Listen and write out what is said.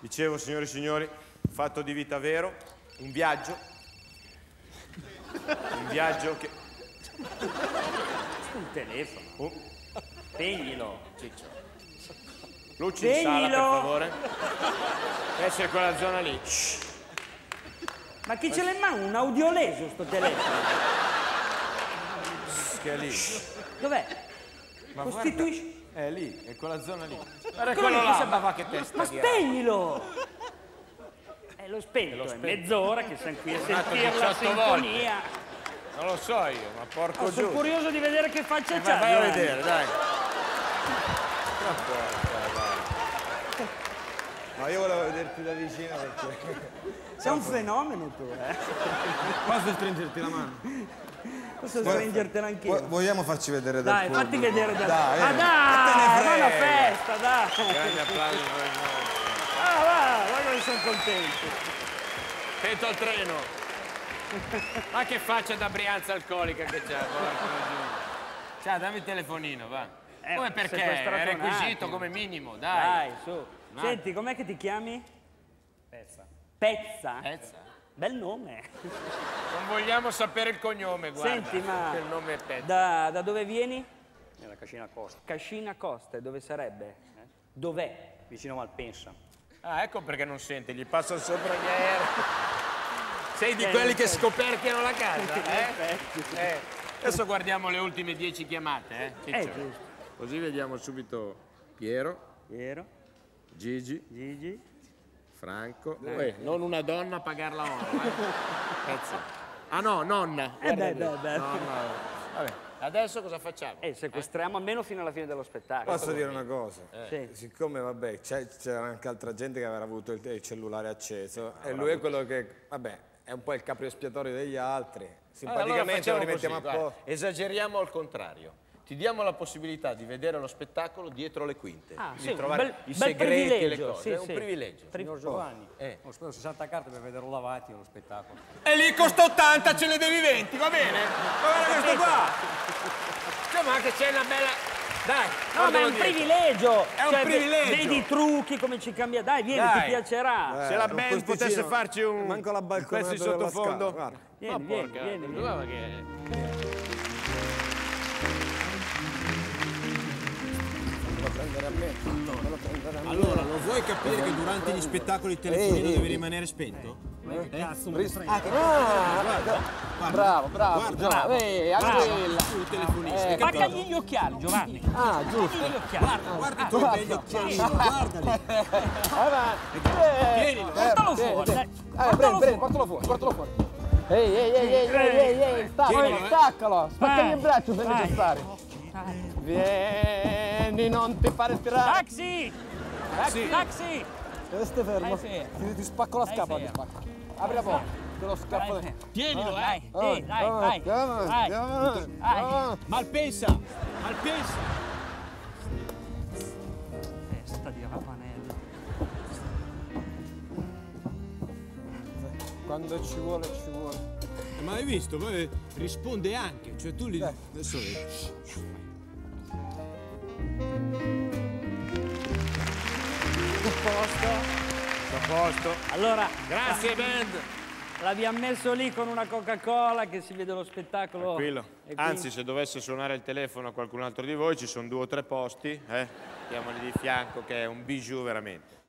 Dicevo, signori e signori, fatto di vita vero, un viaggio che... Un telefono. Spegnilo, Ciccio. Luci in sala, per favore. Deve essere quella zona lì. Ma chi ce l'ha in mano? Un audioleso sto telefono. Che è lì. Dov'è? Ma Costituisci... È lì, è quella zona lì. Guarda Quello quello lì, là, ma va che testa Ma di spegnilo! L'ho spento, è mezz'ora che siamo qui a sentire la 18 sinfonia. Non lo so io, ma porco giù. Sono curioso di vedere che faccia c'ha. Vai a vedere, dai. Ma io volevo vederti da vicino perché... Sei un fenomeno tu, eh? Posso stringerti la mano? Posso stringertela anch'io? Vogliamo farci vedere dal Dai, pubblico? fatti vedere da... Dai, Ma dai, va una festa, dai! Grande applauso per noi. Va che sono contento. Attento al treno. Ma che faccia da Brianza alcolica che c'ha, porco giù. Ciao, dammi il telefonino, va. Come perché? È requisito come minimo, dai. Dai, su. Senti, com'è che ti chiami? Pezza. Pezza? Pezza. Bel nome. Non vogliamo sapere il cognome, guarda. Senti, ma... Il nome è Pezza. Da dove vieni? Nella Cascina Costa, Cascina Costa, e dove sarebbe? Dov'è? vicino a Malpensa. Ah, ecco perché non sente, gli passano sopra gli aerei. Sei di quelli che scoperchiano la casa, eh? Adesso guardiamo le ultime 10 chiamate, Ciccio. Giusto. Così vediamo subito Piero, Piero, Gigi, Gigi. Franco. Non una donna a pagar la ora, Pezza. Ah no, nonna. beh. Nonna. Vabbè, adesso cosa facciamo? Sequestriamo almeno fino alla fine dello spettacolo. Posso dire una cosa? Sì. Siccome, vabbè, c'era anche altra gente che aveva avuto il cellulare acceso e lui è quello che, vabbè, è un po' il capro espiatorio degli altri. Simpaticamente lo rimettiamo a posto. Esageriamo al contrario. Ti diamo la possibilità di vedere lo spettacolo dietro le quinte, di sì, trovare i bel segreti e le privilegio, cose. sì, È un sì. privilegio. Signor Giovanni, ho speso 60 carte per vederlo davanti allo spettacolo. E lì costa 80, ce ne devi 20, va bene? Ma guarda questo qua! Cioè, ma che c'è una bella... Dai, No, ma è un privilegio! È un privilegio. Vedi i trucchi, come ci cambia. Dai, vieni, Dai. ti piacerà. Se la un band posticino, potesse farci un manco la balconata pezzo di della sottofondo. scala, guarda. Vieni. Guarda che... Allora, lo vuoi capire che durante gli spettacoli il telefonino deve rimanere spento? Cazzo, mi frega. Bravo, Giovanni, Guarda, sul telefonino, hai capito? Paccagli gli occhiali, Giovanni. Ah, giusto. Paccagli gli occhiali. Guarda tu begli occhiali, guardali. Tienilo. Portalo fuori, dai. Prendi, portalo fuori. Ehi, staccalo. Spaccagli il braccio se necessario. Vieni, non ti fare tirare. Taxi! Resti fermo. Ti spacco la scatola, ti spacco. Apri la porta, te lo scappo. Tienilo, Dai. Malpensa. Testa di ravanello. Quando ci vuole, ci vuole. Ma hai visto? Poi risponde anche, cioè tu li... Adesso vedi. A posto. Allora, Grazie, band. l'abbiamo messo lì con una Coca-Cola che si vede lo spettacolo. Tranquillo. E Anzi, se dovesse suonare il telefono a qualcun altro di voi, ci sono 2 o 3 posti, Mettiamoli di fianco, che è un bijou veramente.